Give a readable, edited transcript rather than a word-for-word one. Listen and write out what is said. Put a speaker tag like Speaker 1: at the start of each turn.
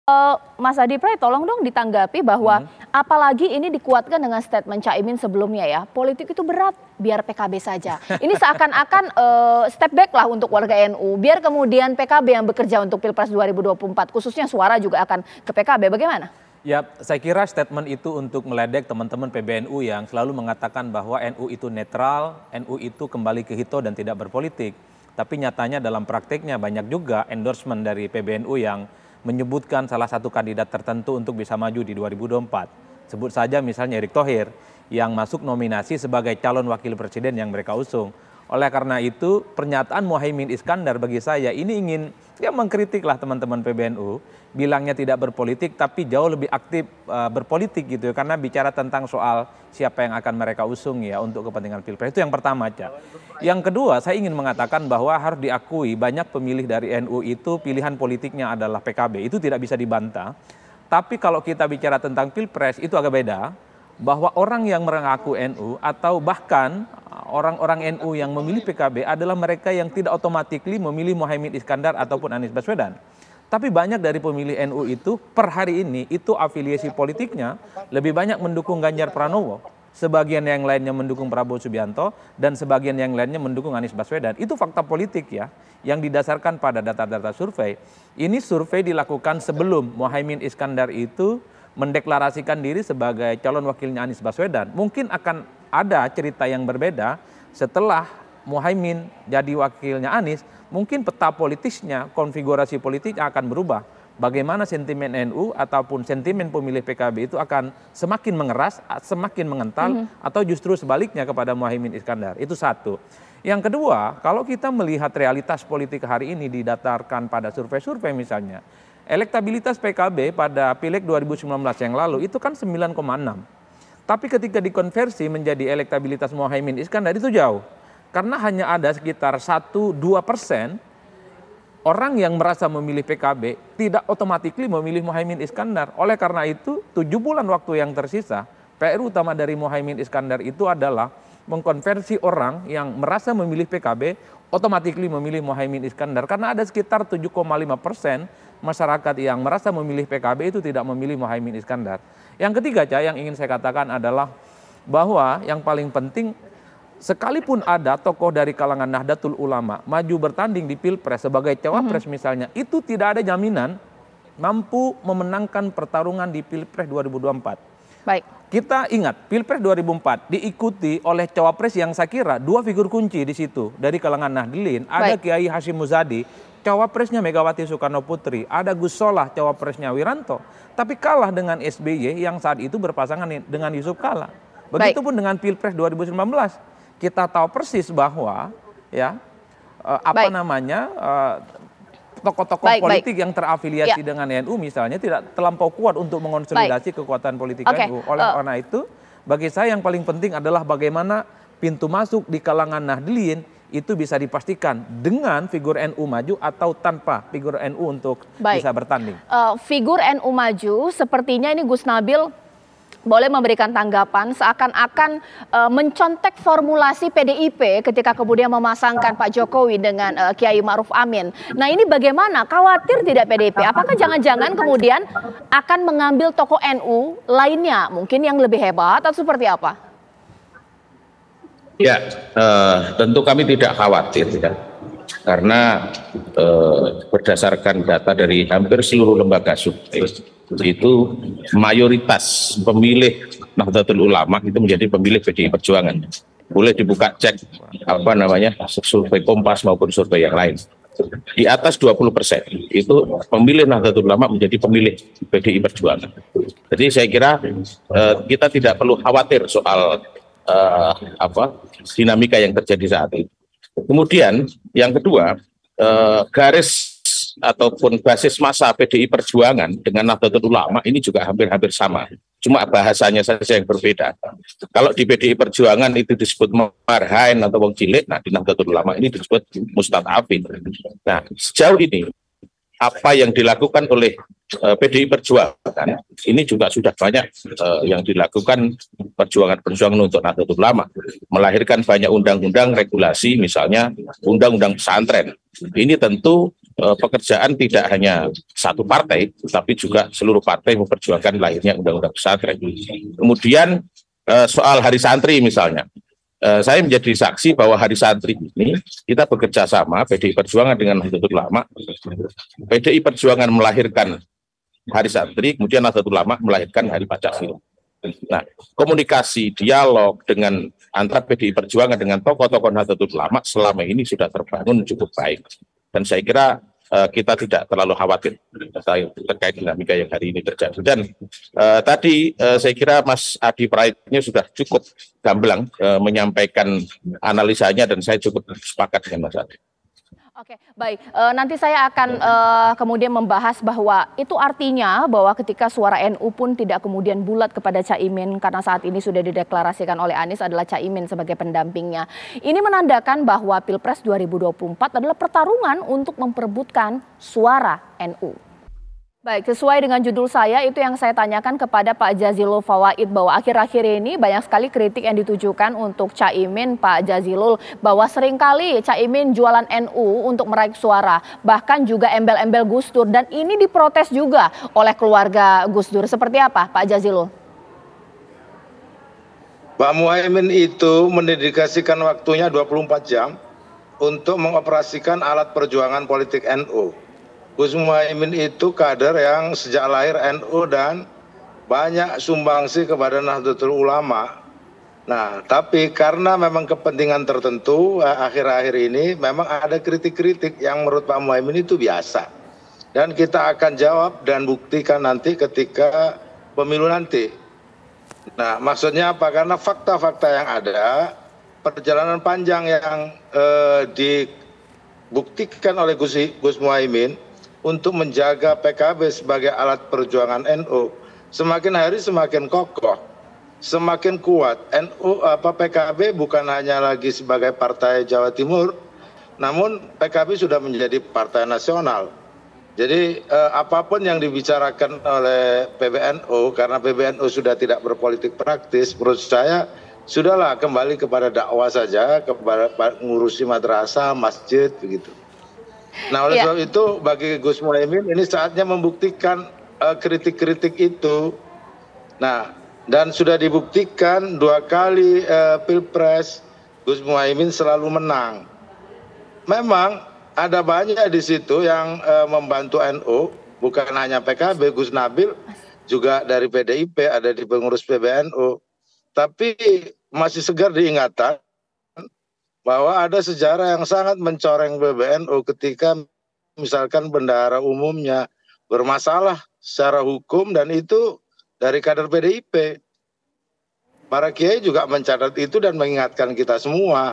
Speaker 1: Mas Adi Pray, tolong dong ditanggapi bahwa apalagi ini dikuatkan dengan statement Caimin sebelumnya ya, politik itu berat, biar PKB saja. Ini seakan-akan step back lah untuk warga NU, biar kemudian PKB yang bekerja untuk Pilpres 2024, khususnya suara juga akan ke PKB, bagaimana?
Speaker 2: Ya, saya kira statement itu untuk meledek teman-teman PBNU yang selalu mengatakan bahwa NU itu netral, NU itu kembali ke hito dan tidak berpolitik. Tapi nyatanya dalam prakteknya banyak juga endorsement dari PBNU yang menyebutkan salah satu kandidat tertentu untuk bisa maju di 2024. Sebut saja misalnya Erick Thohir yang masuk nominasi sebagai calon wakil presiden yang mereka usung. Oleh karena itu pernyataan Muhaimin Iskandar bagi saya ini ingin mengkritiklah teman-teman PBNU, bilangnya tidak berpolitik tapi jauh lebih aktif berpolitik gitu ya, karena bicara tentang soal siapa yang akan mereka usung ya untuk kepentingan Pilpres. Itu yang pertama aja. Yang kedua, saya ingin mengatakan bahwa harus diakui banyak pemilih dari NU itu pilihan politiknya adalah PKB. Itu tidak bisa dibantah. Tapi kalau kita bicara tentang Pilpres itu agak beda, bahwa orang yang mengaku NU atau bahkan orang-orang NU yang memilih PKB adalah mereka yang tidak otomatis memilih Muhaimin Iskandar ataupun Anies Baswedan. Tapi banyak dari pemilih NU itu per hari ini itu afiliasi politiknya lebih banyak mendukung Ganjar Pranowo. Sebagian yang lainnya mendukung Prabowo Subianto dan sebagian yang lainnya mendukung Anies Baswedan. Itu fakta politik ya yang didasarkan pada data-data survei. Ini survei dilakukan sebelum Muhaimin Iskandar itu mendeklarasikan diri sebagai calon wakilnya Anies Baswedan. Mungkin akan ada cerita yang berbeda setelah Muhaimin jadi wakilnya Anies. Mungkin peta politisnya, konfigurasi politik akan berubah. Bagaimana sentimen NU ataupun sentimen pemilih PKB itu akan semakin mengeras, semakin mengental, atau justru sebaliknya kepada Muhaimin Iskandar. Itu satu. Yang kedua, kalau kita melihat realitas politik hari ini didasarkan pada survei-survei misalnya, elektabilitas PKB pada Pileg 2019 yang lalu itu kan 9,6. Tapi ketika dikonversi menjadi elektabilitas Muhaimin Iskandar itu jauh. Karena hanya ada sekitar 1-2% orang yang merasa memilih PKB tidak otomatis memilih Muhaimin Iskandar. Oleh karena itu 7 bulan waktu yang tersisa, PR utama dari Muhaimin Iskandar itu adalah mengkonversi orang yang merasa memilih PKB otomatis memilih Muhaimin Iskandar. Karena ada sekitar 7,5% masyarakat yang merasa memilih PKB itu tidak memilih Muhaimin Iskandar. Yang ketiga, yang ingin saya katakan adalah bahwa yang paling penting, sekalipun ada tokoh dari kalangan Nahdlatul Ulama maju bertanding di Pilpres sebagai cawapres misalnya, itu tidak ada jaminan mampu memenangkan pertarungan di Pilpres 2024.
Speaker 1: Baik.
Speaker 2: Kita ingat Pilpres 2004 diikuti oleh cawapres yang saya kira 2 figur kunci di situ dari kalangan Nahdlin. Ada Kiai Hashim Muzadi, cawapresnya Megawati Soekarno Putri, ada Gus Solah, cawapresnya Wiranto. Tapi kalah dengan SBY yang saat itu berpasangan dengan Yusuf Kala. Begitupun dengan Pilpres 2019. Kita tahu persis bahwa ya tokoh-tokoh politik yang terafiliasi dengan NU misalnya tidak terlampau kuat untuk mengonsolidasi kekuatan politik NU. Oleh karena itu, bagi saya yang paling penting adalah bagaimana pintu masuk di kalangan Nahdlin itu bisa dipastikan dengan figur NU maju atau tanpa figur NU untuk bisa bertanding.
Speaker 1: Figur NU maju sepertinya ini Gus Nabil boleh memberikan tanggapan seakan-akan mencontek formulasi PDIP ketika kemudian memasangkan Pak Jokowi dengan Kiai Ma'ruf Amin. Nah ini bagaimana? Khawatir tidak PDIP? Apakah jangan-jangan kemudian akan mengambil tokoh NU lainnya mungkin yang lebih hebat atau seperti apa?
Speaker 3: Ya, tentu kami tidak khawatir ya. Karena berdasarkan data dari hampir seluruh lembaga survei itu mayoritas pemilih Nahdlatul Ulama itu menjadi pemilih PDI Perjuangan. Boleh dibuka cek survei Kompas maupun survei yang lain. Di atas 20% itu pemilih Nahdlatul Ulama menjadi pemilih PDI Perjuangan. Jadi saya kira kita tidak perlu khawatir soal dinamika yang terjadi saat ini. Kemudian yang kedua, garis ataupun basis massa PDI Perjuangan dengan Nahdlatul Ulama ini juga hampir-hampir sama. Cuma bahasanya saja yang berbeda. Kalau di PDI Perjuangan itu disebut marhain atau wong cilik, nah di Nahdlatul Ulama ini disebut mustad'afin. Nah, sejauh ini apa yang dilakukan oleh PDI Perjuangan ini juga sudah banyak yang dilakukan perjuangan untuk Nahdlatul Ulama, melahirkan banyak undang-undang regulasi, misalnya undang-undang pesantren. Ini tentu pekerjaan tidak hanya satu partai, tapi juga seluruh partai memperjuangkan lahirnya undang-undang pesantren. Kemudian soal Hari Santri misalnya, saya menjadi saksi bahwa Hari Santri ini kita bekerja sama PDI Perjuangan dengan Nahdlatul Ulama. PDI Perjuangan melahirkan Hari Santri, kemudian Nahdlatul Ulama melahirkan Hari Pancasila. Nah, komunikasi, dialog dengan antara PDI Perjuangan dengan tokoh-tokoh Nahdlatul Ulama selama ini sudah terbangun cukup baik. Dan saya kira kita tidak terlalu khawatir terkait dinamika yang hari ini terjadi. Dan tadi saya kira Mas Adi Praitno sudah cukup gamblang menyampaikan analisanya dan saya cukup sepakat dengan Mas Adi.
Speaker 1: Oke, baik. Nanti saya akan kemudian membahas bahwa itu artinya bahwa ketika suara NU pun tidak kemudian bulat kepada Caimin karena saat ini sudah dideklarasikan oleh Anies adalah Caimin sebagai pendampingnya. Ini menandakan bahwa Pilpres 2024 adalah pertarungan untuk memperebutkan suara NU. Baik, sesuai dengan judul saya itu yang saya tanyakan kepada Pak Jazilul Fawait bahwa akhir-akhir ini banyak sekali kritik yang ditujukan untuk Caimin, Pak Jazilul, bahwa seringkali Caimin jualan NU untuk meraih suara, bahkan juga embel-embel Gus Dur, dan ini diprotes juga oleh keluarga Gus Dur. Seperti apa Pak Jazilul?
Speaker 4: Pak Muhaimin itu mendedikasikan waktunya 24 jam untuk mengoperasikan alat perjuangan politik NU. Gus Muhaimin itu kader yang sejak lahir NU dan banyak sumbangsi kepada Nahdlatul Ulama. Nah, tapi karena memang kepentingan tertentu akhir-akhir ini memang ada kritik-kritik yang menurut Pak Muhaimin itu biasa. Dan kita akan jawab dan buktikan nanti ketika pemilu nanti. Nah, maksudnya apa? Karena fakta-fakta yang ada, perjalanan panjang yang dibuktikan oleh Gus Muhaimin untuk menjaga PKB sebagai alat perjuangan NU semakin hari semakin kokoh, semakin kuat. PKB bukan hanya lagi sebagai partai Jawa Timur, namun PKB sudah menjadi partai nasional. Jadi apapun yang dibicarakan oleh PBNU, karena PBNU sudah tidak berpolitik praktis, menurut saya sudahlah kembali kepada dakwah saja, kepada ngurusi madrasah, masjid, begitu. Nah, oleh sebab itu bagi Gus Muhaimin ini saatnya membuktikan kritik-kritik itu. Nah, dan sudah dibuktikan 2 kali Pilpres Gus Muhaimin selalu menang. Memang ada banyak di situ yang membantu NU, bukan hanya PKB, Gus Nabil juga dari PDIP, ada di pengurus PBNU. Tapi masih segar diingatan bahwa ada sejarah yang sangat mencoreng PBNU ketika misalkan bendahara umumnya bermasalah secara hukum dan itu dari kader PDIP. Para kiai juga mencatat itu dan mengingatkan kita semua.